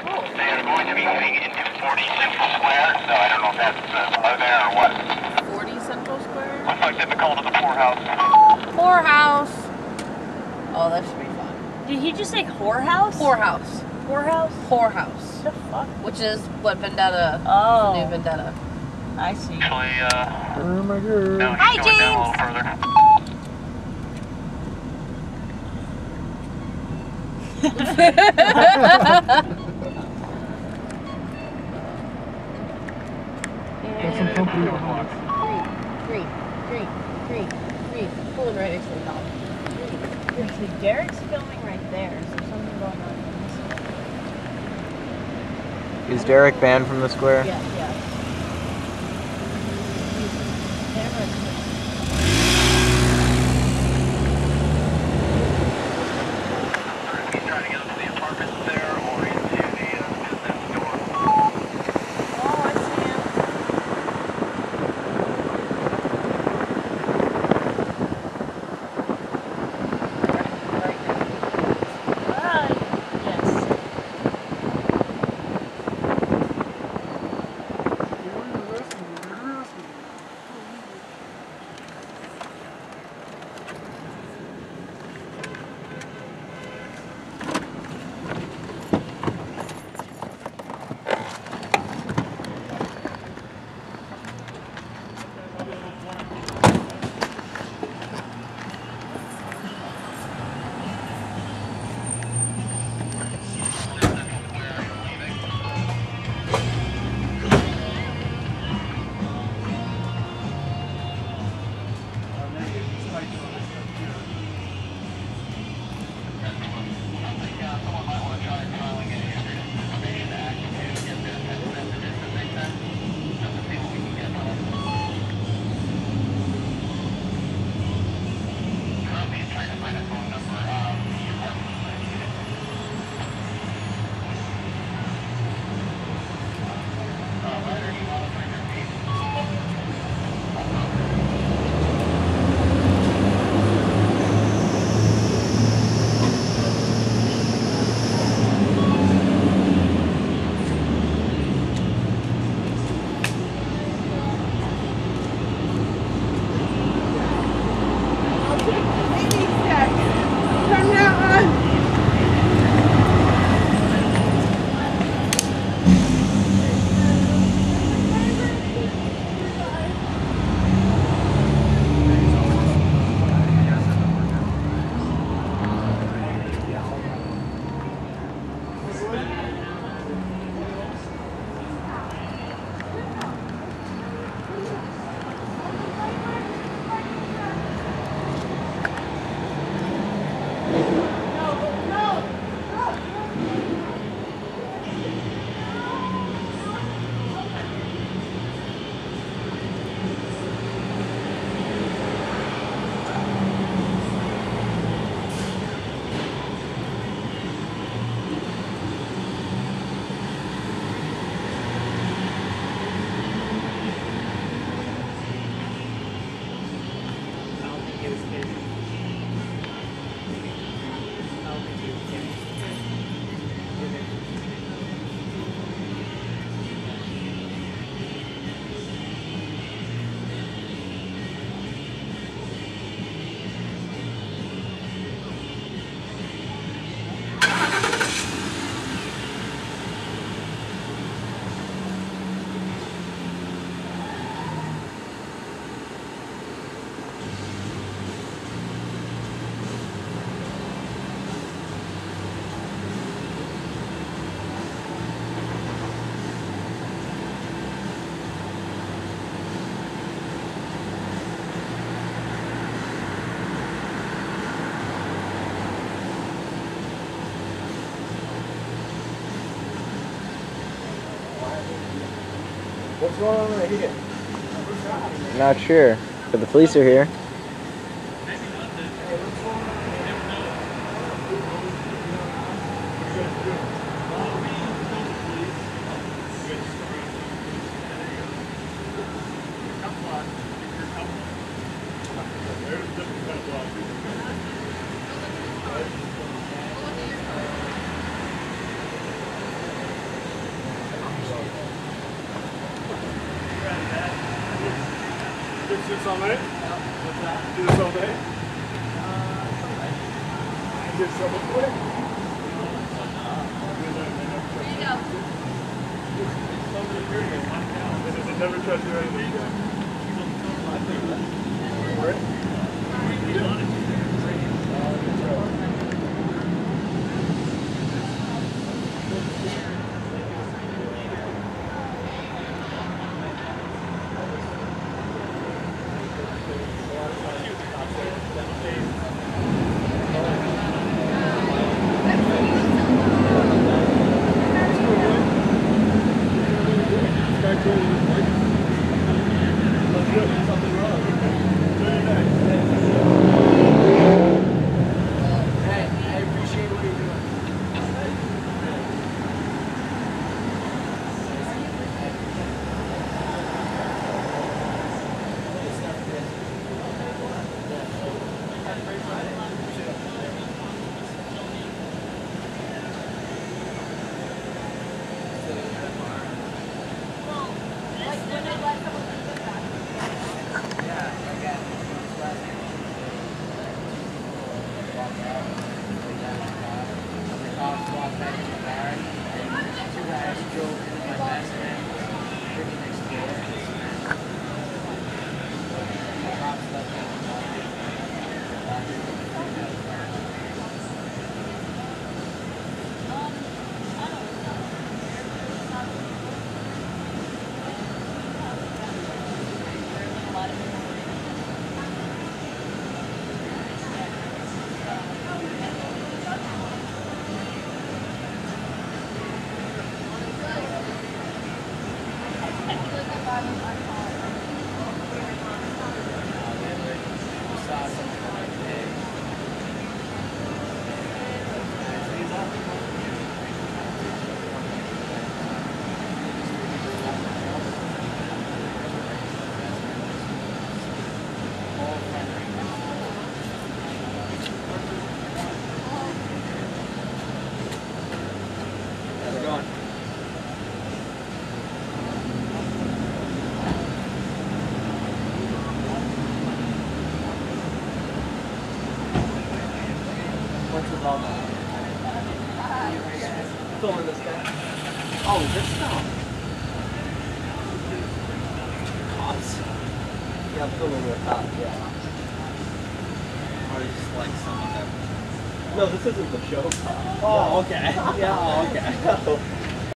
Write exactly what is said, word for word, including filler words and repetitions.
Cool. They are going to be heading into forty Central Square, so I don't know if that's uh, below there or what. forty Central Square? Looks like they've been called to the poorhouse. Poorhouse. Oh, that should be fun. Did he just say whorehouse? Poorhouse. Whorehouse? Whorehouse. What the fuck? Which is what Vendetta. Oh. The new Vendetta. I see. Actually, uh... Oh my god. No, he's Hi, going down a little James. further. That's some company on Green, green, green, green, green. Pulling right next to the dog. See, Derek's filming right there. Is there something going on in this? Is Derek banned from the square? Yeah, yeah. He's trying to get into the apartments there or into the uh, business store. Oh, I see him. Hi. Yes. What's going on right here? Not sure, but the police are here. this all night? What's that? Do this all day? Uh, Is there someone for it? There you go. They never trust you anything. Right? Filming this guy. Oh, this stuff. Cops. Yeah, I'm filming with cop, yeah. Or just like someone that... No, this isn't the show. Oh, okay. Yeah, oh, okay.